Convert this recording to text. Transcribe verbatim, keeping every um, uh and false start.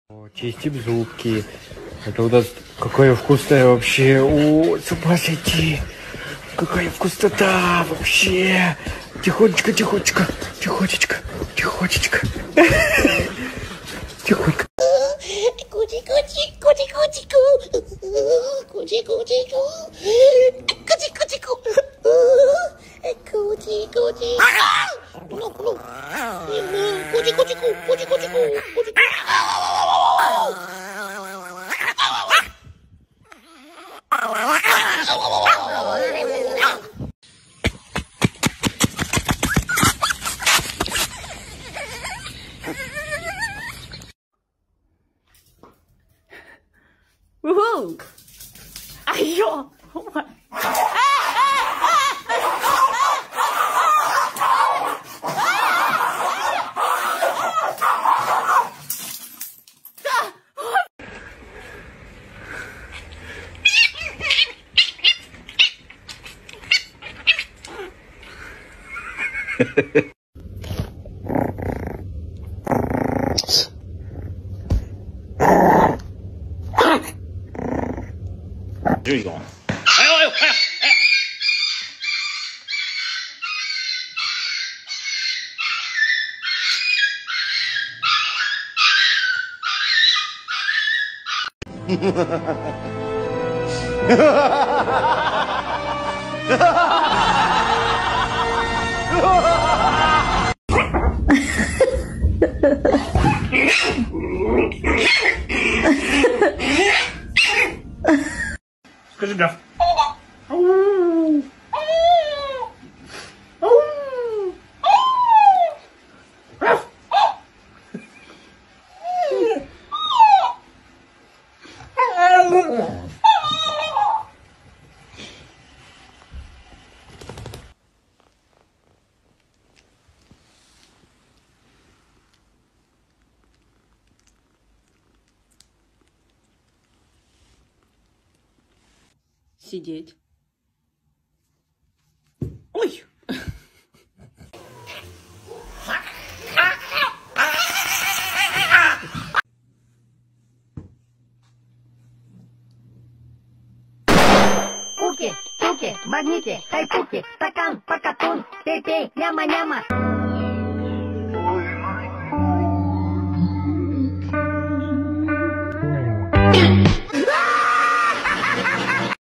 О, чистим зубки. Это у нас какая вкусная вообще. О, с ума сойти. Какая вкуснота вообще. Тихонечко, тихонечко, тихонечко, тихонечко. Тихонько. Кути-кути, кути-кутику. Кути-кутику. Кути-кутику. Кути-кути. Кути-кутику, кути-кутику, кути-кутику. Woohoo! Айо! 这一种，哎呦哎呦哎哎！哈哈哈哈哈哈哈！ Скажи гав. Сидеть. Ой! Пуки, туки, магнити, хайпуки, стакан, покатун, пей-пей, няма-няма. Thank you.